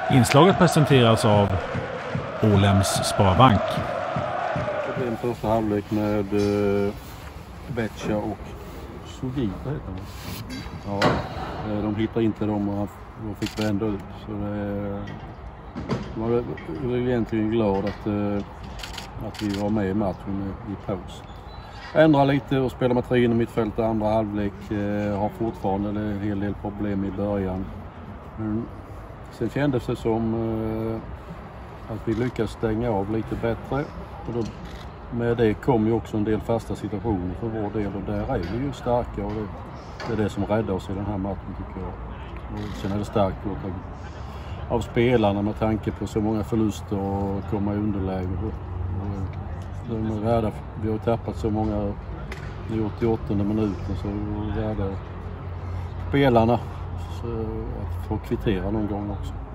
Inslaget presenteras av Ålems Sparbank. Det blev en första halvlek med Betcha och Sugita heter det. Ja, de hittade inte dem och fick vända ut. Så jag var egentligen glad att vi var med i matchen i paus. Ändra lite och spela med 3 inom mittfältet andra halvlek. Har fortfarande en hel del problem i början. Men sen kändes det som att vi lyckades stänga av lite bättre. Och då, med det kom ju också en del fasta situationer för vår del. Och där är vi ju starka och det är det som räddar oss i den här matchen tycker jag. Och sen är det starkt gjort av spelarna med tanke på så många förluster och komma i underläge. De är rädda. Vi har tappat så många i 88 minuten så vi är rädda spelarna så att få kvittera någon gång också.